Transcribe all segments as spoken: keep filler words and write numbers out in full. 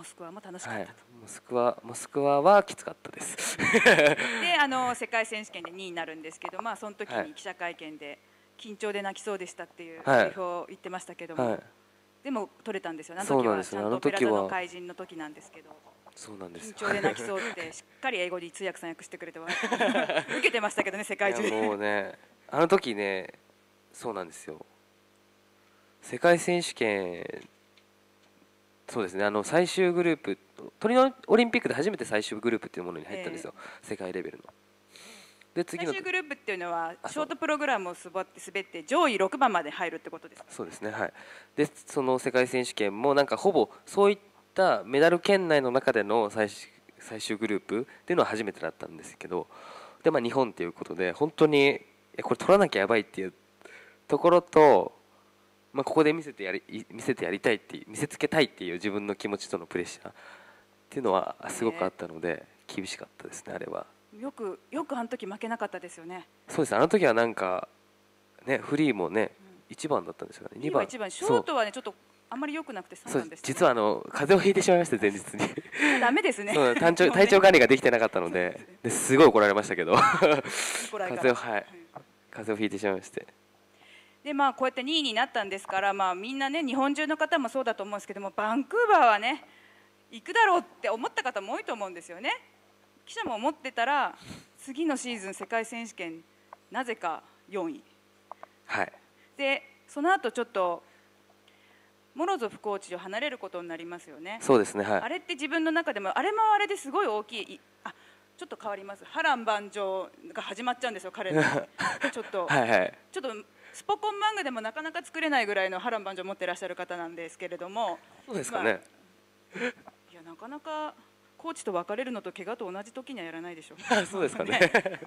モスクワも楽しかったと、はい、 モスクワモスクワはきつかったですであの世界選手権でにいになるんですけど、まあ、その時に記者会見で緊張で泣きそうでしたっていうセリフを言ってましたけども、はい、でも取れたんですよ。あの時はちゃんとオペラ座の怪人の時なんですけど、 そうなんです緊張で泣きそうってしっかり英語で通訳さん訳してくれて受けてましたけどね、世界中で。 もうね、あの時ね、そうなんですよ、世界選手権、そうですね、あの最終グループ、トリノオリンピックで初めて最終グループっていうものに入ったんですよ、えー、世界レベルの。 で次の最終グループっていうのはショートプログラムを滑って滑って上位ろくばんまで入るってことですか。 そうですね、はい。でその世界選手権もなんかほぼそういったメダル圏内の中での最終最終グループっていうのは初めてだったんですけど、で、まあ、日本っていうことで本当にこれ取らなきゃやばいっていうところと、まあ、ここで見せてやり見せてやりたいっていう見せつけたいっていう自分の気持ちとのプレッシャーっていうのはすごくあったので厳しかったですね、あれは。 よくよくあの時負けなかったですよね。 そうです、あの時はなんかね、フリーもね、うん、いちばんだったんですよね。 にばんいちばん、ショートはねちょっとあんまり良くなくてさんばんでした、ね、 実はあの風邪をひいてしまいまして前日にダメですねそう体調体調管理ができてなかったので、ですごい怒られましたけど風邪を、はい、風邪をひいてしまいまして。 でまあこうやってにいになったんですから、まあ、みんなね日本中の方もそうだと思うんですけども、バンクーバーはね行くだろうって思った方も多いと思うんですよね。記者も思ってたら次のシーズン世界選手権なぜかよんい、 はい、 でその後ちょっとモロゾフコーチを離れることになりますよね。 そうですね、はい、 あれって自分の中でもあれもあれですごい大きい、あちょっと変わります、波乱万丈が始まっちゃうんですよ彼のちょっとはい、はい、 ちょっとスポコン漫画でもなかなか作れないぐらいの波乱万丈を持ってらっしゃる方なんですけれども、 そうですかね、 まあ、いやなかなかコーチと別れるのと怪我と同じ時にはやらないでしょうそうですかね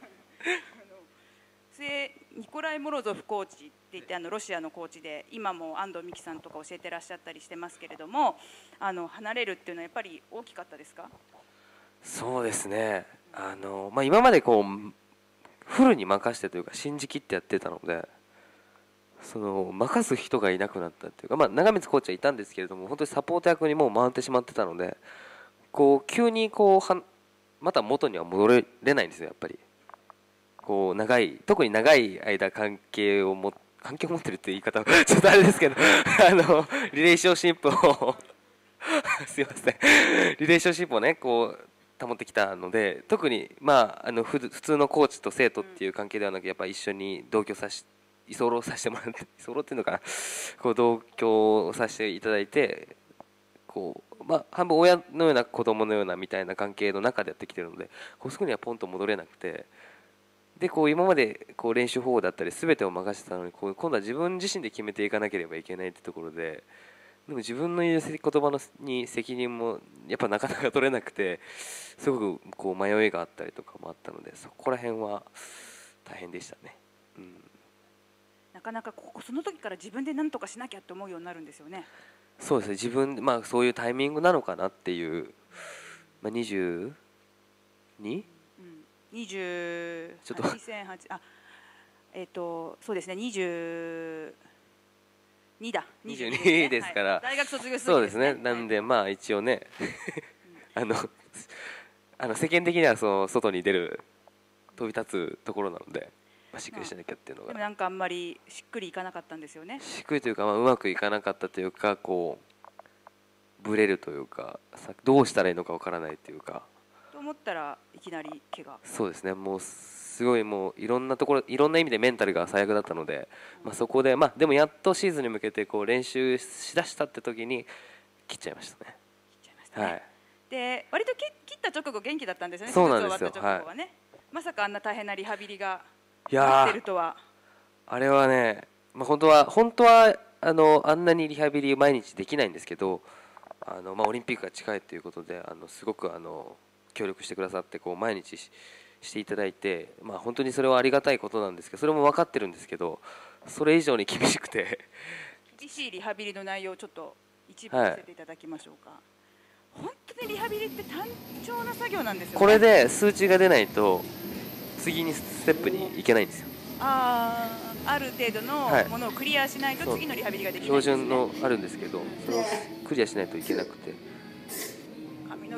でニコライ・モロゾフコーチって言ってあのロシアのコーチで今も安藤美希さんとか教えてらっしゃったりしてますけれども、あの離れるっていうのはやっぱり大きかったですか。 そうですね、あの、まあ、今までこうフルに任せてというか信じきってやってたので、その任す人がいなくなったっていうか、まあ、長光コーチはいたんですけれども本当にサポート役にもう回ってしまってたので、こう急にこうはまた元には戻れないんですよ、やっぱり。こう長い特に長い間関係をも関係を持ってるって言い方はちょっとあれですけどあのリレーションシップをすいませんリレーションシップをねこう保ってきたので、特にまああのふ普通のコーチと生徒っていう関係ではなく、やっぱ一緒に同居さし居候させてもらって居候っていうのかな、こう同居させていただいて、こうまあ半分親のような子供のようなみたいな関係の中でやってきてるので、こうすぐにはポンと戻れなくて。でこう今までこう練習方法だったり全てを任せてたのに、こう今度は自分自身で決めていかなければいけないってところで、でも自分の言う言葉のに責任もやっぱなかなか取れなくて、すごくこう迷いがあったりとかもあったので、そこら辺は大変でしたね、うん、 なかなかここその時から自分で何とかしなきゃって思うようになるんですよね。 そうですね、自分まあそういうタイミングなのかなっていう、まあ、にじゅうに？ にじゅうちょっとにせんはちあえっ、ー、とそうですねにじゅうにだにじゅうにですから、はい、 大学卒業する、 ね、そうですね、なんでまあ一応ねあのあの世間的にはその外に出る飛び立つところなので、まあ、しっかりしなきゃっていうのが、 まあ、でもなんかあんまりしっくりいかなかったんですよね。 しっくりというか、まあ、うまくいかなかったというか、こうブレるというか、どうしたらいいのかわからないというか。 と思ったらいきなり怪我。 そうですね、もうすごいもういろんなところいろんな意味でメンタルが最悪だったので、うん、まあ、そこでまあでもやっとシーズンに向けてこう練習しだしたって時に切っちゃいましたね。 切っちゃいましたね。はい、で割と切った直後元気だったんですよね。 そうなんですよ。 終わった直後はね、はい、まさかあんな大変なリハビリがやってるとは。 あれはね、まあ、本当は本当はあのあんなにリハビリ毎日できないんですけど、あのまあオリンピックが近いということで、あのすごくあの協力してくださって、こう毎日 し, していただいて、まあ、本当にそれはありがたいことなんですけど、それも分かってるんですけど、それ以上に厳しくて厳しいリハビリの内容をちょっと一部見せていただきましょうか。はい、本当にリハビリって単調な作業なんですよね。 これで数値が出ないと次にステップに行けないんですよ。 ああ、ある程度のものをクリアしないと次のリハビリができないんですね。 標準のあるんですけど、それをクリアしないといけなくて、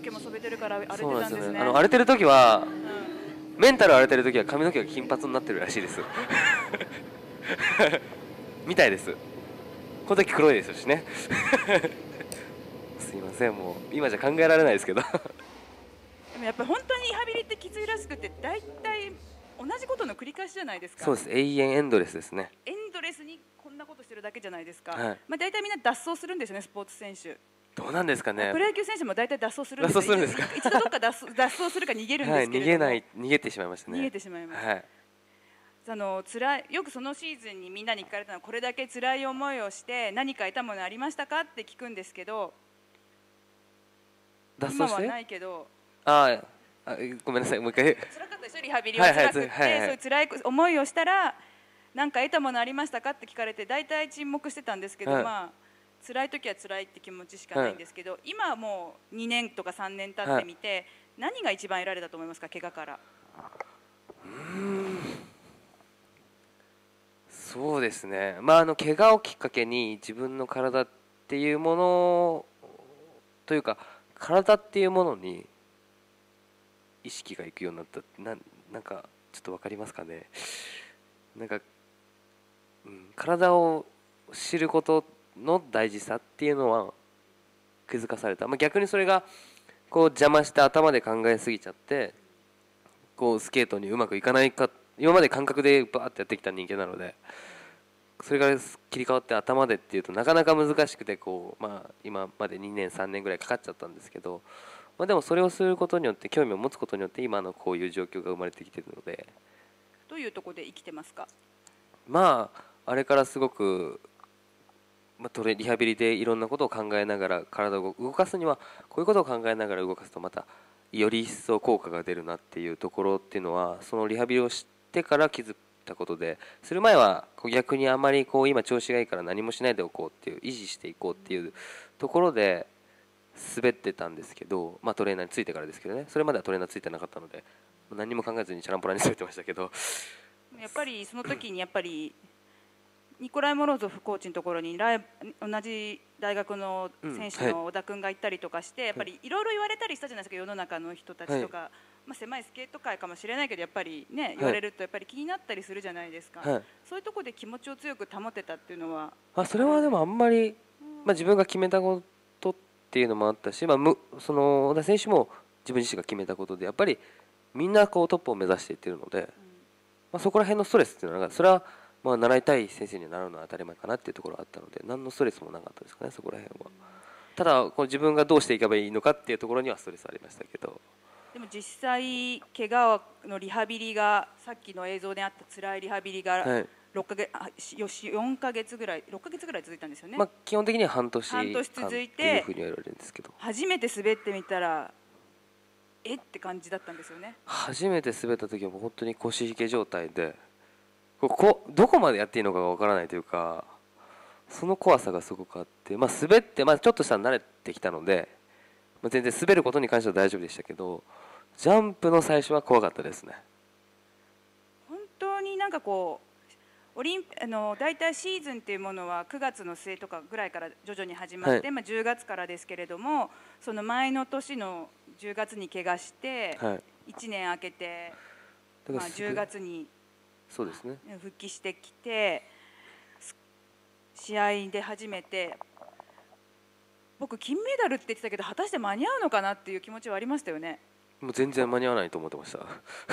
の毛も染めてるから荒れてそうなんたんですね。 ですよね。あの荒れてる時はうん、 メンタル荒れてる時は髪の毛が金髪になってるらしいですみたいです。この時黒いですしねすいません、もう今じゃ考えられないですけどでもやっぱり本当にリハビリってきついらしくて、大体同じことの繰り返しじゃないですか。 そうです、永遠エンドレスですね。 エンドレスにこんなことしてるだけじゃないですか。 はい、 まあ大体みんな脱走するんですよね、スポーツ選手。 どうなんですかね。 プロ野球選手も大体脱走するんですよ。 脱走するんですか一度どっか脱走脱走するか逃げるんではい、 すけれども、 逃げない逃げてしまいましたね。 逃げてしまいます。 はい、 あの辛いよくそのシーズンにみんなに聞かれたのは、これだけ辛い思いをして何か得たものありましたかって聞くんですけど、 脱走して今はないけど、 ああ、ごめんなさい、もう一回。 辛かったでしょ、リハビリは辛くって、 はいはいはいはい、 そういう辛い思いをしたら何か得たものありましたかって聞かれて、大体沈黙してたんですけど、 はい、 まあ辛い時は辛いって気持ちしかないんですけど、はい、今はもうにねんとかさんねん経ってみて、はい、何が一番得られたと思いますか、怪我から。 うーん、そうですね、まあ、あの怪我をきっかけに自分の体っていうものというか、体っていうものに意識がいくようになった。な、なんかちょっと分かりますかね。なんか、うん、体を知ることの大事さっていうのは気づかされた、まあ、逆にそれがこう邪魔して頭で考えすぎちゃって、こうスケートにうまくいかないか、今まで感覚でバーってやってきた人間なので、それから切り替わって頭でっていうとなかなか難しくて、こう、まあ、今までにねんさんねんぐらいかかっちゃったんですけど、まあ、でもそれをすることによって、興味を持つことによって今のこういう状況が生まれてきているので。 どういうところで生きてますか。 まああれからすごく、まあ、トレリハビリでいろんなことを考えながら体を動かすには、こういうことを考えながら動かすとまたより一層効果が出るなっていうところっていうのは、そのリハビリをしてから気づいたことで、する前はこう逆にあまりこう今調子がいいから何もしないでおこうっていう、維持していこうっていうところで滑ってたんですけど、まあ、トレーナーについてからですけどね、それまではトレーナーついてなかったので何も考えずにチャランポラに滑ってましたけど、 やっぱりその時にやっぱりニコライ・モロゾフコーチのところにライ同じ大学の選手の小田君が行ったりとかして、やっぱりいろいろ言われたりしたじゃないですか、世の中の人たちとか、まあ狭いスケート界かもしれないけど、やっぱりね言われるとやっぱり気になったりするじゃないですか、はい、そういうところで気持ちを強く保てたっていうのは。 あ、それはでもあんまり、まあ、自分が決めたことっていうのもあったし、まあ、むその小田選手も自分自身が決めたことで、やっぱりみんなこうトップを目指していってるので、まあ、そこら辺のストレスっていうのはそれはまあ習いたい先生になるのは当たり前かなっていうところがあったので、何のストレスもなかったですかね、そこら辺は。ただこう自分がどうしていけばいいのかっていうところにはストレスありましたけど。 でも実際怪我のリハビリが、さっきの映像であった辛いリハビリがろっかげつ、あ、よんかげつぐらいろっかげつぐらい続いたんですよね。 まあ基本的には半年半年続いてっていうふうに言われるんですけど、 初めて滑ってみたらえって感じだったんですよね。 初めて滑った時はもう本当に腰引け状態で、ここどこまでやっていいのかがわからないというか、その怖さがすごくあって、まあ、滑って、まあ、ちょっとしたら慣れてきたので、まあ、全然滑ることに関しては大丈夫でしたけど、ジャンプの最初は怖かったですね。 本当になんかこうオリンあの大体シーズンっていうものはくがつの末とかぐらいから徐々に始まって、はい、まあ、じゅうがつからですけれども、その前の年のじゅうがつに怪我して、はい、いちねん空けて、まあ、じゅうがつにそうですね、 復帰してきて試合で初めて、僕金メダルって言ってたけど果たして間に合うのかなっていう気持ちはありましたよね。 もう全然間に合わないと思ってました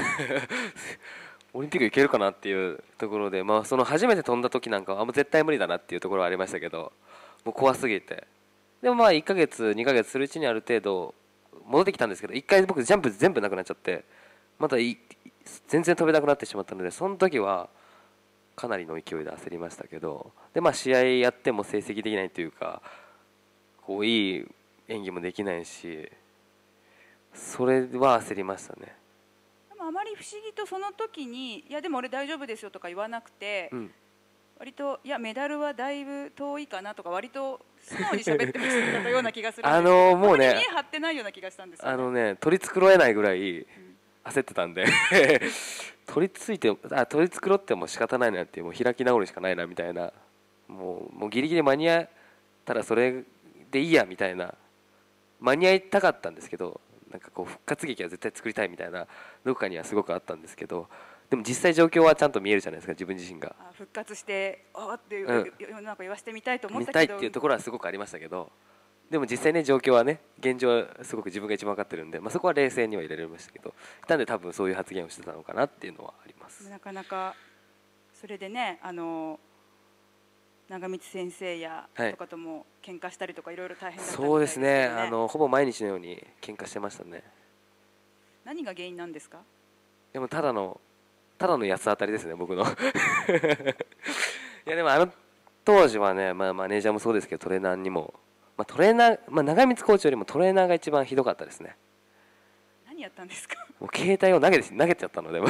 オリンピック行けるかなっていうところで、まあ、その初めて飛んだ時なんかはもう絶対無理だなっていうところはありましたけど、もう怖すぎて、でもまあいっかげつにかげつするうちにある程度戻ってきたんですけど、いっかい僕ジャンプ全部なくなっちゃって、またい全然飛べなくなってしまったので、その時はかなりの勢いで焦りましたけど、で、まあ、試合やっても成績できないというか、こういい演技もできないし、それは焦りましたね。 でもあまり不思議とその時に「いやでも俺大丈夫ですよ」とか言わなくて、うん、割と「いやメダルはだいぶ遠いかな」とか割と素直に喋ってましたような気がするんですけど、あのもうね、見え張ってないような気がしたんですよね。 あのね、取り繕えないぐらい焦ってたんで取りついてあ取り繕っても仕方ないなっていう、もう開き直るしかないなみたいな、もうもうギリギリ間に合ったらそれでいいやみたいな間に合いたかったんですけど、なんかこう復活劇は絶対作りたいみたいなどこかにはすごくあったんですけど、でも実際状況はちゃんと見えるじゃないですか、自分自身が。 あ復活してあーっていう、 うん世の中言わせてみたいと思っ見たけど、 たいっていうところはすごくありましたけど、でも実際ね状況はね、現状はすごく自分が一番分かってるんで、まあ、そこは冷静には入れられましたけど、なんで多分そういう発言をしてたのかなっていうのはあります。 なかなかそれでね、あの長光先生やはいとかとも喧嘩したりとかいろいろ大変だったみたいそうですですけどね、あのほぼ毎日のように喧嘩してましたね。 何が原因なんですか？ でもただのただの八つ当たりですね、僕のいやでもあの当時はね、まあ、マネージャーもそうですけどトレーナーにも、まあ、トレーナー、まあ、長光コーチよりもトレーナーが一番ひどかったですね。 何やったんですか？ もう携帯を投げて投げちゃったので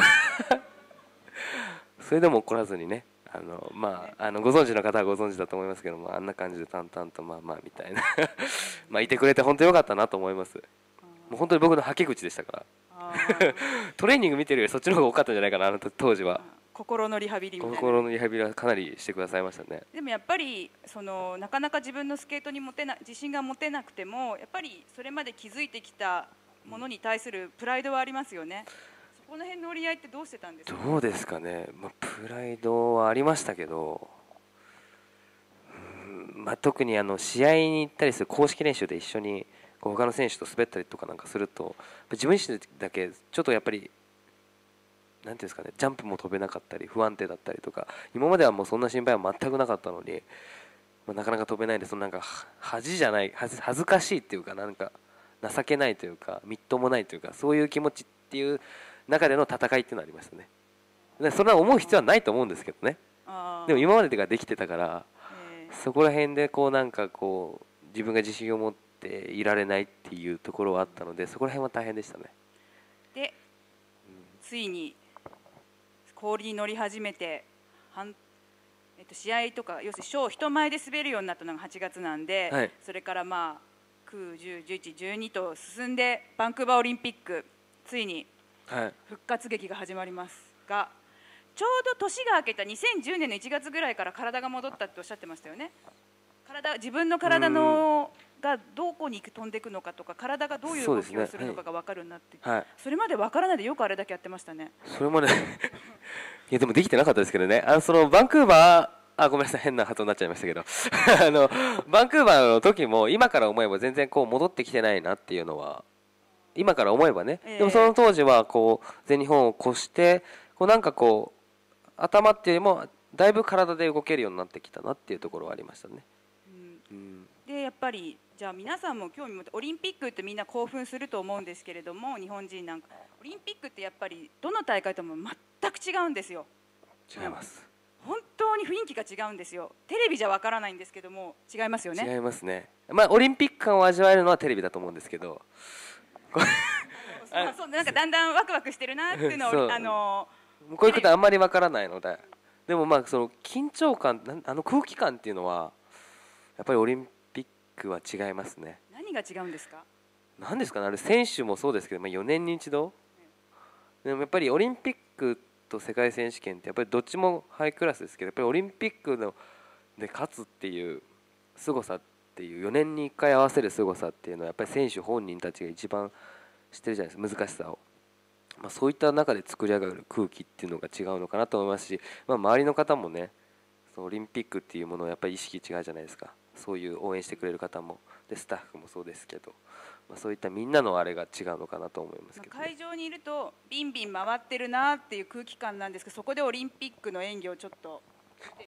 それでも怒らずにね、あのまああのご存知の方はご存知だと思いますけども、あんな感じで淡々とまあまあみたいなまあいてくれて本当に良かったなと思います。もう本当に僕のはけ口でしたからあートレーニング見てるよりそっちの方が多かったんじゃないかな、あの当時は。 心のリハビリみたいな。 心のリハビリはかなりしてくださいましたね。 でもやっぱりそのなかなか自分のスケートに持てな自信が持てなくても、やっぱりそれまで築いてきたものに対するプライドはありますよね。そこの辺の折り合いってどうしてたんですか？ どうですかね、まあ、プライドはありましたけど、うん、まあ、特にあの試合に行ったりする公式練習で一緒にこう他の選手と滑ったりとかなんかすると、自分自身だけちょっとやっぱりなんていうんですかね、ジャンプも飛べなかったり不安定だったりとか、今まではもうそんな心配は全くなかったのに、まあ、なかなか飛べないで、そのなんか恥じゃない恥ず恥ずかしいっていうか、なんか情けないというかみっともないというか、そういう気持ちっていう中での戦いっていうのはありましたね。でそれは思う必要はないと思うんですけどね。 あーでも今までができてたから、 えーそこら辺でこうなんかこう自分が自信を持っていられないっていうところはあったので、そこら辺は大変でしたね。 で、ついに氷に乗り始めて半、えっと、試合とか要するにショー人前で滑るようになったのがはちがつなんで、 はい、 それからまあきゅう、じゅう、じゅういち、じゅうにと進んでバンクーバーオリンピックついにはい、 復活劇が始まりますが、ちょうど年が明けたにせんじゅうねんのいちがつぐらいから体が戻ったっておっしゃってましたよね。体自分の体のがどこに飛んでいくのかとか、体がどういう動きをするのかが分かるようになって、 はい、 それまで分からないでよくあれだけやってましたね。 それまでいやでもできてなかったですけどね。あのそのバンクーバー、あごめんなさい変な発音になっちゃいましたけどあのバンクーバーの時も今から思えば全然こう戻ってきてないなっていうのは今から思えばね、 えーでもその当時はこう全日本を越してこうなんかこう頭っていうよりもだいぶ体で動けるようになってきたなっていうところはありましたね。 うんうん、 でやっぱりじゃあ皆さんも興味持ってオリンピックってみんな興奮すると思うんですけれども、日本人なんかオリンピックってやっぱりどの大会とも全く違うんですよ。 違います。 本当に雰囲気が違うんですよ。テレビじゃわからないんですけども違いますよね。 違いますね。まあオリンピック感を味わえるのはテレビだと思うんですけどまあ、そうなんかだんだんワクワクしてるなっていうのそうをあのこういうことあんまりわからないので、でもまあその緊張感なんあの空気感っていうのはやっぱりオリンピックは違いますね。 何が違うんですか？ なんですかね、あれ選手もそうですけど、まあ、よねんに一度でもやっぱりオリンピックと世界選手権ってやっぱりどっちもハイクラスですけど、やっぱりオリンピックので勝つっていう凄さっていうよねんにいっかい合わせる凄さっていうのはやっぱり選手本人たちが一番知ってるじゃないですか、難しさを。まあ、そういった中で作り上がる空気っていうのが違うのかなと思いますし、まあ、周りの方もねそのオリンピックっていうものはやっぱり意識違うじゃないですか。そういう応援してくれる方もでスタッフもそうですけど、まあ、そういったみんなのあれが違うのかなと思いますけど、ね、 会場にいるとビンビン回ってるなっていう空気感なんですけど、そこでオリンピックの演技をちょっと